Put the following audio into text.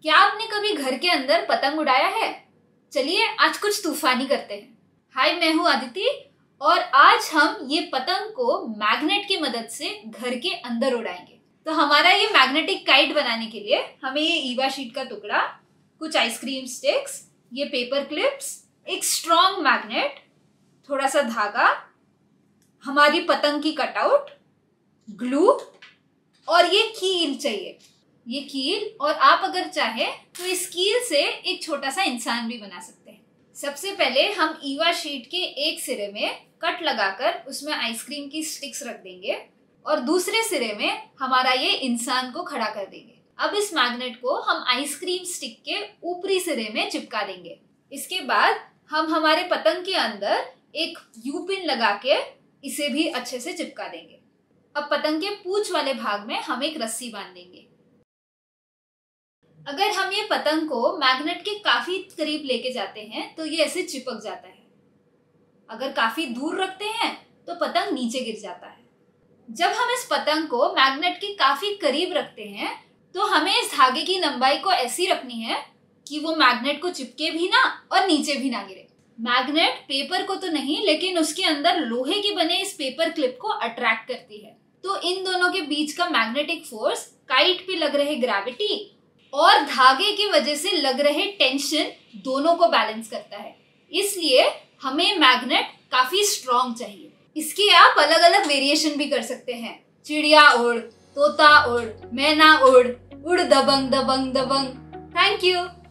क्या आपने कभी घर के अंदर पतंग उड़ाया है? चलिए आज कुछ तूफानी करते हैं। हाय, मैं हूँ आदिति और आज हम ये पतंग को मैग्नेट की मदद से घर के अंदर उड़ाएंगे। तो हमारा ये मैग्नेटिक काइट बनाने के लिए हमें ये ईवा शीट का टुकड़ा, कुछ आइसक्रीम स्टिक्स, ये पेपर क्लिप्स, एक स्ट्रॉन्ग मैग्नेट, थोड़ा सा धागा, हमारी पतंग की कटआउट, ग्लू और ये कील चाहिए। ये कील, और आप अगर चाहे तो इस कील से एक छोटा सा इंसान भी बना सकते हैं। सबसे पहले हम ईवा शीट के एक सिरे में कट लगाकर उसमें आइसक्रीम की स्टिक्स रख देंगे और दूसरे सिरे में हमारा ये इंसान को खड़ा कर देंगे। अब इस मैग्नेट को हम आइसक्रीम स्टिक के ऊपरी सिरे में चिपका देंगे। इसके बाद हम हमारे पतंग के अंदर एक यू पिन लगा के इसे भी अच्छे से चिपका देंगे। अब पतंग के पूंछ वाले भाग में हम एक रस्सी बांध देंगे। अगर हम ये पतंग को मैग्नेट के काफी करीब लेके जाते हैं तो ये ऐसे चिपक जाता है। अगर काफी दूर रखते हैं तो पतंग नीचे गिर जाता है। जब हम इस पतंग को मैग्नेट के काफी करीब रखते हैं तो हमें इस धागे की लंबाई को ऐसी रखनी है कि वो मैग्नेट को चिपके भी ना और नीचे भी ना गिरे। मैग्नेट पेपर को तो नहीं, लेकिन उसके अंदर लोहे के बने इस पेपर क्लिप को अट्रैक्ट करती है। तो इन दोनों के बीच का मैग्नेटिक फोर्स काइट पे लग रहे ग्रेविटी और धागे की वजह से लग रहे टेंशन दोनों को बैलेंस करता है। इसलिए हमें मैग्नेट काफी स्ट्रॉन्ग चाहिए। इसके आप अलग अलग वेरिएशन भी कर सकते हैं। चिड़िया उड़, तोता उड़, मैना उड़, उड़ दबंग दबंग दबंग। Thank you.